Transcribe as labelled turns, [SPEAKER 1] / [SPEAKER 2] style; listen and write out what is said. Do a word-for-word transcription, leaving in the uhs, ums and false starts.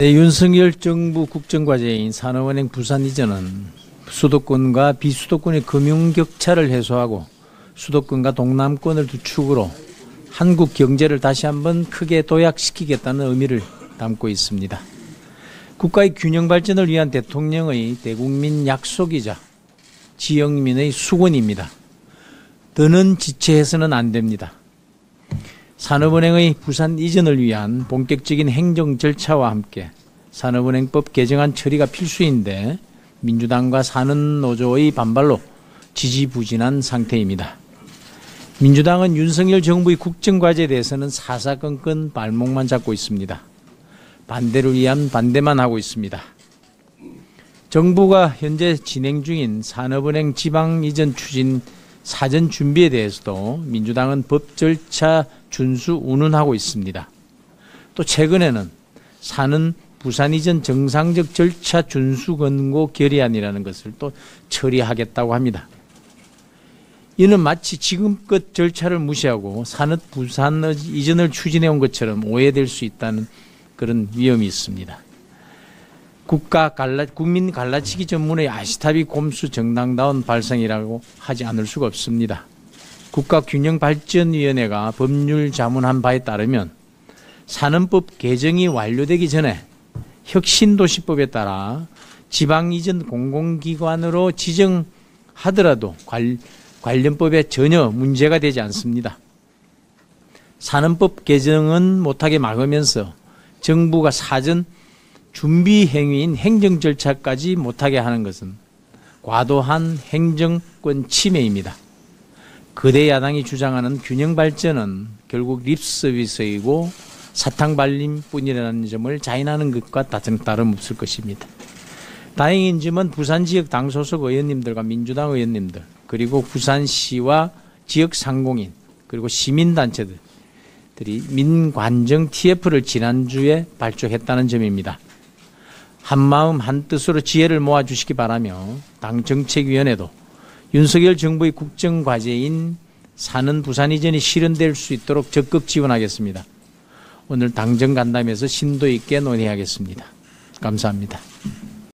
[SPEAKER 1] 네, 윤석열 정부 국정과제인 산업은행 부산 이전은 수도권과 비수도권의 금융 격차를 해소하고 수도권과 동남권을 두 축으로 한국 경제를 다시 한번 크게 도약시키겠다는 의미를 담고 있습니다. 국가의 균형 발전을 위한 대통령의 대국민 약속이자 지역민의 수건입니다. 더는 지체해서는 안 됩니다. 산업은행의 부산 이전을 위한 본격적인 행정 절차와 함께 산업은행법 개정안 처리가 필수인데 민주당과 산업노조의 반발로 지지부진한 상태입니다. 민주당은 윤석열 정부의 국정과제에 대해서는 사사건건 발목만 잡고 있습니다. 반대를 위한 반대만 하고 있습니다. 정부가 현재 진행 중인 산업은행 지방 이전 추진 사전 준비에 대해서도 민주당은 법 절차 준수 운운하고 있습니다. 또 최근에는 사는 부산 이전 정상적 절차 준수 권고 결의안이라는 것을 또 처리하겠다고 합니다. 이는 마치 지금껏 절차를 무시하고 산업 부산 이전을 추진해 온 것처럼 오해될 수 있다는 그런 위험이 있습니다. 국가 갈라, 국민 갈라치기 전문의 아시타비 곰수 정당다운 발상이라고 하지 않을 수가 없습니다. 국가균형발전위원회가 법률 자문한 바에 따르면 산업법 개정이 완료되기 전에 혁신도시법에 따라 지방이전 공공기관으로 지정하더라도 관, 관련법에 전혀 문제가 되지 않습니다. 산업법 개정은 못하게 막으면서 정부가 사전 준비 행위인 행정 절차까지 못하게 하는 것은 과도한 행정권 침해입니다. 거대 야당이 주장하는 균형 발전은 결국 립서비스이고 사탕발림뿐이라는 점을 자인하는 것과 다름없을 것입니다. 다행인 점은 부산 지역 당 소속 의원님들과 민주당 의원님들 그리고 부산시와 지역 상공인 그리고 시민단체들이 민관정 티에프를 지난주에 발족했다는 점입니다. 한마음 한뜻으로 지혜를 모아주시기 바라며 당 정책위원회도 윤석열 정부의 국정과제인 사는 부산 이전이 실현될 수 있도록 적극 지원하겠습니다. 오늘 당정 간담회에서 심도 있게 논의하겠습니다. 감사합니다.